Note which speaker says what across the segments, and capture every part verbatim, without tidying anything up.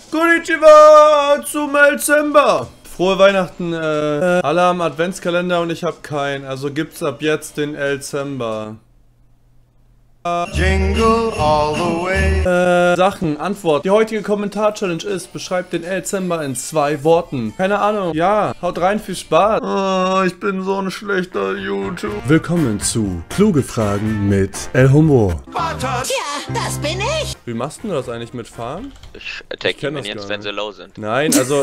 Speaker 1: Konnichiwa zum Dezember. Frohe Weihnachten, äh, alle haben Adventskalender und ich habe keinen, also gibt's ab jetzt den Dezember.
Speaker 2: Jingle all the way.
Speaker 1: Äh, Sachen, Antwort. Die heutige Kommentar-Challenge ist, beschreibt den Dezember in zwei Worten. Keine Ahnung. Ja, haut rein, viel Spaß. Oh, ich bin so ein schlechter YouTube. Willkommen zu Kluge Fragen mit El Humor.
Speaker 3: Tja, das bin ich.
Speaker 1: Wie machst du das eigentlich mit Fahren?
Speaker 4: Ich attack die Minions, wenn sie low sind.
Speaker 1: Nein, also...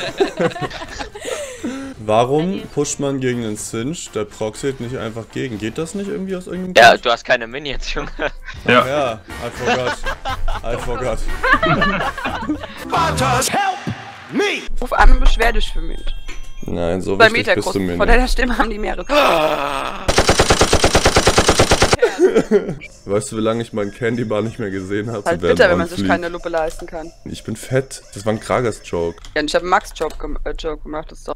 Speaker 1: Warum pusht man gegen den Cinch, der proxiet nicht einfach gegen? Geht das nicht irgendwie aus irgendeinem
Speaker 4: Ja,
Speaker 1: Grund?
Speaker 4: du hast keine Minions, Junge.
Speaker 1: Ja. Ach ja, I forgot. I forgot.
Speaker 2: Bartos, help me!
Speaker 5: Ruf an und beschwer dich für mich.
Speaker 1: Nein, so
Speaker 5: Bei
Speaker 1: wichtig bist du mir
Speaker 5: Von
Speaker 1: nicht.
Speaker 5: deiner Stimme haben die mehrere.
Speaker 1: Weißt du, wie lange ich meinen Candy Bar nicht mehr gesehen habe?
Speaker 5: Halt bitter, wenn man sich keine Lupe leisten kann.
Speaker 1: Ich bin fett. Das war ein Kragas-Joke.
Speaker 5: Ja, und ich habe einen Max-Joke gem äh, Joke gemacht, das ist doch...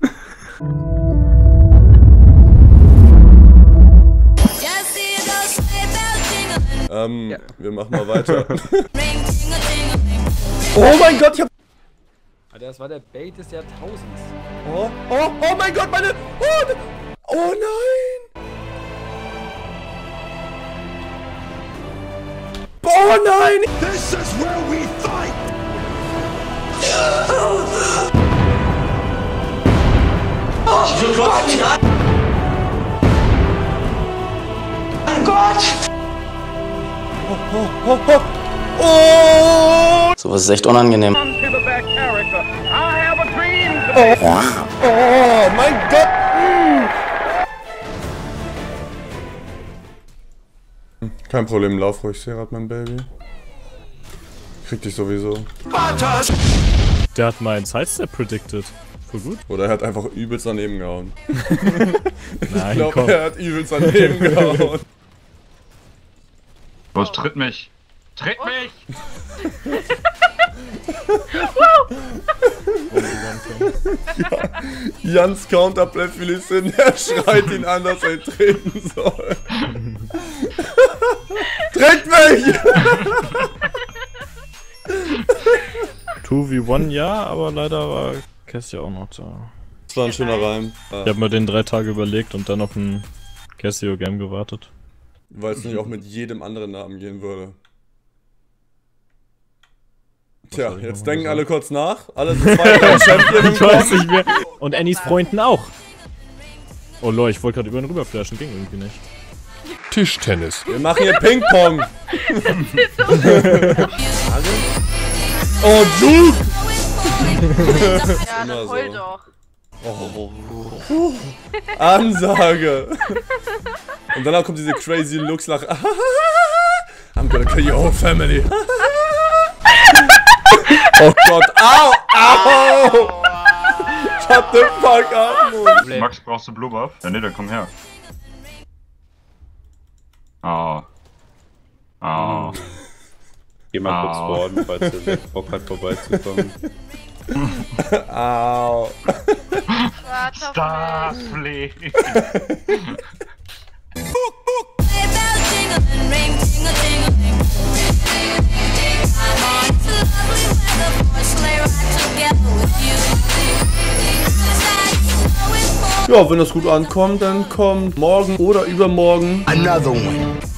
Speaker 1: Ähm,
Speaker 5: Ja.
Speaker 1: wir machen mal weiter. Oh mein Gott, ich hab...
Speaker 6: Alter, das war der Bait des Jahrtausends.
Speaker 1: Oh, oh, oh mein Gott, meine... Oh, oh nein! Oh nein!
Speaker 2: This is where we fight!
Speaker 1: Oh!
Speaker 7: Sowas ist echt unangenehm.
Speaker 1: Oh mein Gott! Mm. Kein Problem, lauf ruhig, Serat, mein Baby. Krieg dich sowieso.
Speaker 2: Bartos!
Speaker 8: Der hat meinen Sidestep predicted. Voll gut.
Speaker 1: Oder er hat einfach übelst daneben gehauen. Ich
Speaker 8: Nein,
Speaker 1: glaube,
Speaker 8: komm.
Speaker 1: er hat übelst daneben gehauen.
Speaker 9: Los, tritt mich! Tritt mich!
Speaker 1: Jans Counterplay für Lissin, er schreit ihn an, dass er ihn treten soll. Tritt mich!
Speaker 8: zwei gegen eins ja, aber leider war Cassie auch noch da.
Speaker 1: Das war ein schöner Reim.
Speaker 8: Ich hab mir den drei Tage überlegt und dann auf ein Cassio-Game gewartet.
Speaker 1: Weil es nicht auch mit jedem anderen Namen gehen würde. Tja,
Speaker 8: soll ich
Speaker 1: jetzt
Speaker 8: noch
Speaker 1: denken
Speaker 8: mal
Speaker 1: alle kurz nach. Alle sind zwei Champion im
Speaker 8: Ich weiß
Speaker 1: Kopf.
Speaker 8: nicht mehr. Und Annies Freunden auch. Oh lol, ich wollte gerade über ihn rüberflashen, ging irgendwie nicht.
Speaker 6: Tischtennis.
Speaker 1: Wir machen hier Ping-Pong. Oh, du!
Speaker 5: Ja,
Speaker 1: Immer
Speaker 5: dann heul
Speaker 1: so.
Speaker 5: doch.
Speaker 1: Oh. Ansage. Und danach kommt diese crazy Looks nach. I'm gonna kill your whole family. Oh Gott, au, au! Shut the fuck up, Mann.
Speaker 9: Max, brauchst du Blue Buff? Ja, ne, dann komm her. Ah. Ah.
Speaker 10: Geh mal kurz
Speaker 9: Au.
Speaker 10: worden, falls der Seth Bock hat, vorbeizukommen.
Speaker 1: Au.
Speaker 9: Starfleet!
Speaker 1: Ja, wenn das gut ankommt, dann kommt morgen oder übermorgen
Speaker 2: Another one.